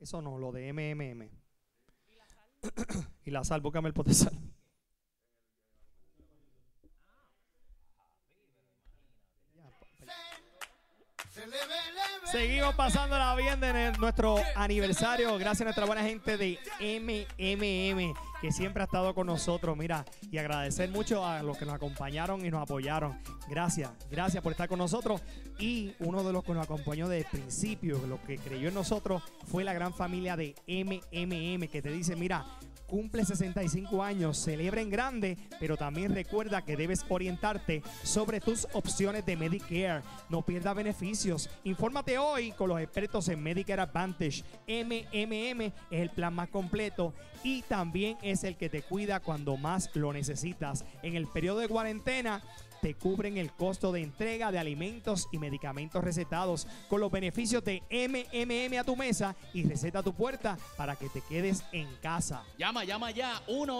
Eso no, lo de MMM. Y la sal, búscame el pote de sal. Seguimos pasándola bien de nuestro aniversario. Gracias a nuestra buena gente de MMM que siempre ha estado con nosotros. Mira, y agradecer mucho a los que nos acompañaron y nos apoyaron. Gracias por estar con nosotros. Y uno de los que nos acompañó desde el principio, lo que creyó en nosotros, fue la gran familia de MMM que te dice, mira, cumple 65 años, celebra en grande, pero también recuerda que debes orientarte sobre tus opciones de Medicare. No pierdas beneficios. Infórmate hoy con los expertos en Medicare Advantage. MMM es el plan más completo y también es el que te cuida cuando más lo necesitas. En el periodo de cuarentena, te cubren el costo de entrega de alimentos y medicamentos recetados con los beneficios de MMM a tu mesa y receta a tu puerta para que te quedes en casa. Llama ya,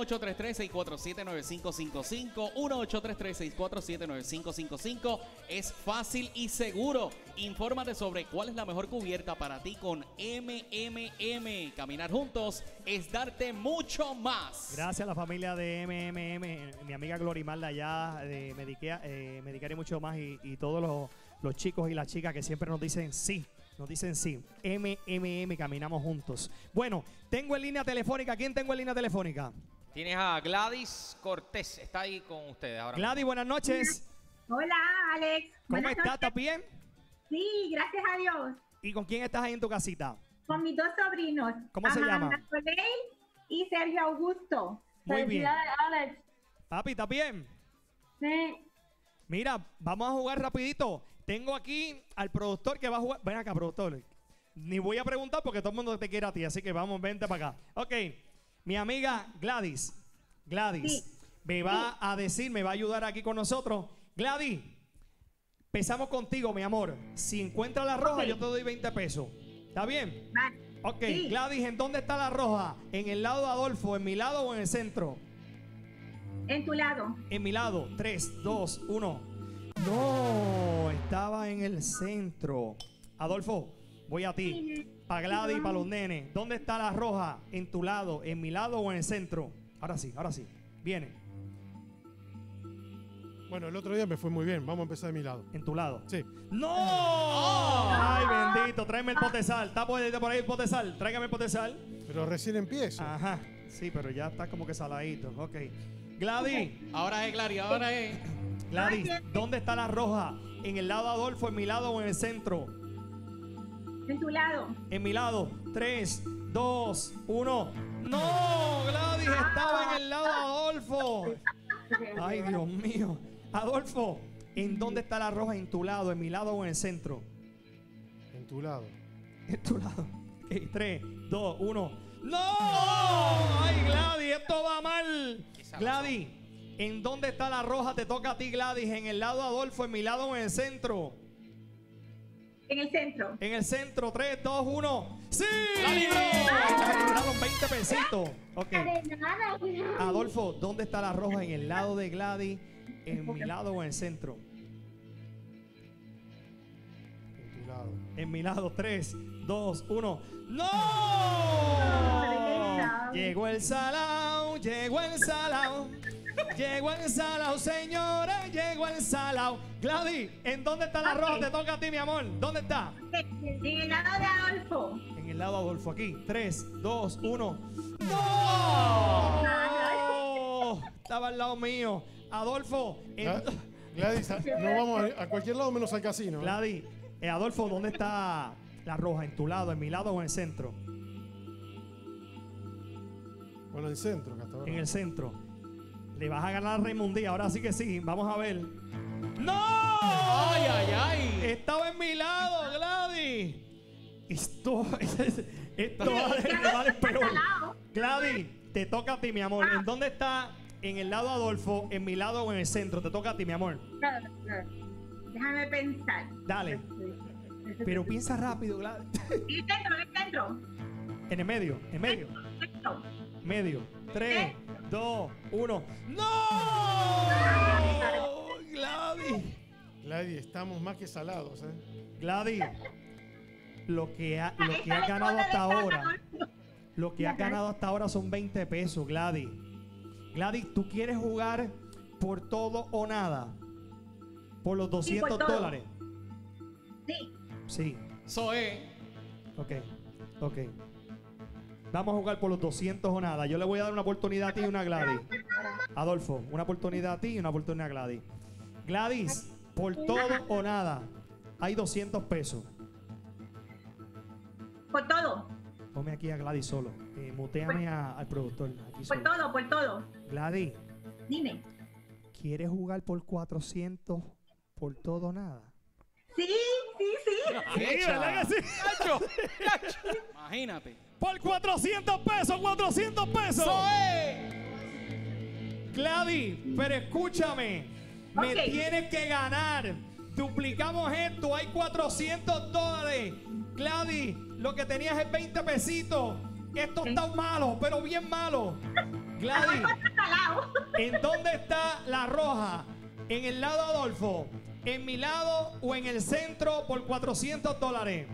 1-833-647-9555, 1-833-647-9555. Es fácil y seguro. Infórmate sobre cuál es la mejor cubierta para ti con MMM. Caminar juntos es darte mucho más. Gracias a la familia de MMM, mi amiga Glorimalda allá de Medicare y mucho más, y todos los chicos y las chicas que siempre nos dicen sí. Nos dicen sí. MMM, caminamos juntos. Bueno, tengo en línea telefónica. ¿Quién tengo en línea telefónica? Tienes a Gladys Cortés. Está ahí con ustedes ahora. Gladys, buenas noches. Hola, Alex. ¿Cómo estás? ¿Estás bien? Sí, gracias a Dios. ¿Y con quién estás ahí en tu casita? Con mis dos sobrinos. ¿Cómo se llaman? Soleil y Sergio Augusto. Muy bien. Alex. Papi, ¿estás bien? Sí. Mira, vamos a jugar rapidito. Tengo aquí al productor que va a jugar. Ven acá, productor. Ni voy a preguntar porque todo el mundo te quiere a ti, así que vamos, vente para acá. Ok, mi amiga Gladys, Sí. me va a decir, me va a ayudar aquí con nosotros. Gladys, empezamos contigo, mi amor. Si encuentras la roja, yo te doy 20 pesos. ¿Está bien? Vale. Ok, Sí. Gladys, ¿en dónde está la roja? ¿En el lado de Adolfo, en mi lado o en el centro? En tu lado. En mi lado, 3, 2, 1. No, estaba en el centro. Adolfo, voy a ti. Para Gladys y para los nenes. ¿Dónde está la roja? ¿En tu lado, en mi lado o en el centro? Ahora sí. Viene. Bueno, el otro día me fue muy bien. Vamos a empezar de mi lado. En tu lado. Sí. ¡No! ¡Ay, bendito! Tráeme el potesal. ¿Está por ahí el potesal? Tráigame el potesal. Pero recién empiezo. Ajá. Sí, pero ya está como que saladito. Ok. Gladys. Ahora es, Gladys, ahora es. Gladys, ¿dónde está la roja? ¿En el lado de Adolfo, en mi lado o en el centro? En tu lado. En mi lado, 3, 2, 1. ¡No! Gladys estaba en el lado de Adolfo. Ay, Dios mío. Adolfo, ¿en dónde está la roja? ¿En tu lado, en mi lado o en el centro? En tu lado. En tu lado. Ok, 3, 2, 1. ¡No! ¡Ay, Gladys! Esto va mal. Gladys, ¿en dónde está la roja? Te toca a ti, Gladys. ¿En el lado de Adolfo, en mi lado o en el centro? En el centro. En el centro, 3, 2, 1. ¡Sí! ¡La libró! Ganaron 20 pesitos. Ok. Adolfo, ¿dónde está la roja? ¿En el lado de Gladys? ¿En mi lado o en el centro? En tu lado. En mi lado, 3, 2, 1. ¡No! Llegó el salao, llegó el salao. Llegó el salao, señores, llegó el salao. Gladys, ¿en dónde está la roja? Te toca a ti, mi amor. ¿Dónde está? En el lado de Adolfo. En el lado de Adolfo, aquí. 3, 2, 1. ¡No! Estaba al lado mío. Adolfo. Gladys, no vamos a cualquier lado menos al casino. Gladys, Adolfo, ¿dónde está la roja? ¿En tu lado, en mi lado o en el centro? Bueno, en el centro, que hasta ahora. En el centro. Le vas a ganar a Raymondía. Ahora sí que sí. Vamos a ver. ¡No! ¡Ay, ay, ay! Estaba en mi lado, Gladys. Esto va de peor. Gladys, te toca a ti, mi amor. ¿En dónde está? ¿En el lado de Adolfo, en mi lado o en el centro? Te toca a ti, mi amor. Déjame pensar. Dale. Pero piensa rápido, Gladys. El centro. En el medio, en medio. Centro. Medio. 3, 2, 1. ¡No! Gladys. Gladys, estamos más que salados, ¿eh? Gladys. lo que has Esta ganado responde hasta de ahora. Adolfo. Lo que has ganado hasta ahora son 20 pesos, Gladys. Gladys, ¿tú quieres jugar por todo o nada? Por los Sí, por $200 todo. dólares. Sí. Sí, Zoe, ok. Vamos a jugar por los 200 o nada. Yo le voy a dar una oportunidad a ti y una a Gladys. Adolfo, una oportunidad a ti y una oportunidad a Gladys. Gladys, por todo o nada, hay 200 pesos. Por todo. Ponme aquí a Gladys solo. Muteame al productor. Aquí Por solo. todo, por todo. Gladys, Dime. ¿quieres jugar por 400 por todo o nada? Sí, sí, sí. ¿verdad que sí? imagínate. Por 400 pesos, 400 pesos. Zoe, Gladys, pero escúchame. Me Ok. tienes que ganar. Duplicamos esto. Hay 400 dólares. Gladys, lo que tenías es 20 pesitos. Esto está malo, pero bien malo. Gladys, Salado. ¿en dónde está la roja? ¿En el lado Adolfo? ¿En mi lado o en el centro por 400 dólares?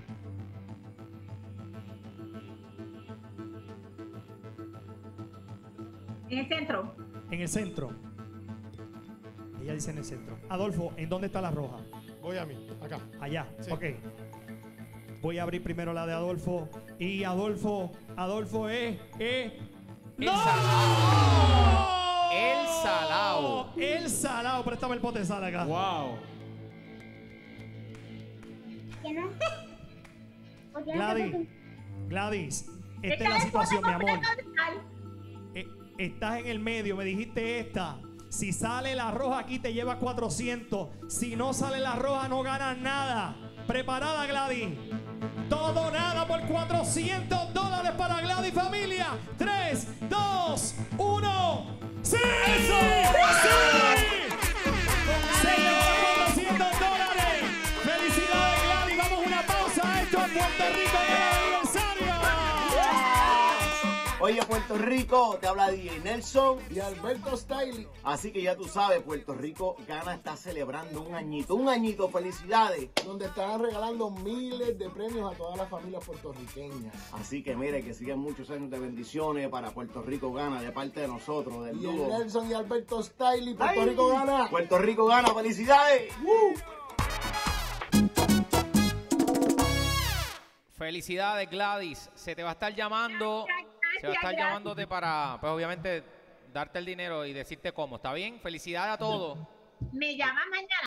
En el centro. En el centro. Ella dice en el centro. Adolfo, ¿en dónde está la roja? Voy a mí, acá. Allá. Sí. Ok. Voy a abrir primero la de Adolfo. Y Adolfo es. ¡No! salao. El salao. El salao. Préstame el pote de sal acá. wow. Gladys, esta es la situación, mi amor. Estás en el medio, me dijiste esta. Si sale la roja aquí te llevas 400. Si no sale la roja no ganas nada. ¿Preparada, Gladys? Todo o nada por 400 dólares para Gladys familia. 3, 2, 1. ¡Sí! ¡Sí! ¡Se llevó 400 dólares! ¡Felicidades, Gladys! Vamos a una pausa. Esto es Puerto Rico en el aniversario. Oye, Puerto Rico, te habla DJ Nelson. Y Alberto Stiley. Así que ya tú sabes, Puerto Rico Gana está celebrando un añito, felicidades. Donde están regalando miles de premios a todas las familias puertorriqueñas. Así que mire, que sigan muchos años de bendiciones para Puerto Rico Gana de parte de nosotros, del Y el dúo. Nelson y Alberto Stiley, Puerto ¡Ay! Rico gana. Puerto Rico Gana, felicidades. Felicidades, Gladys. Se te va a estar llamando. Se va a estar llamándote para, pues obviamente, darte el dinero y decirte cómo. ¿Está bien? Felicidades a todos. Me llama mañana.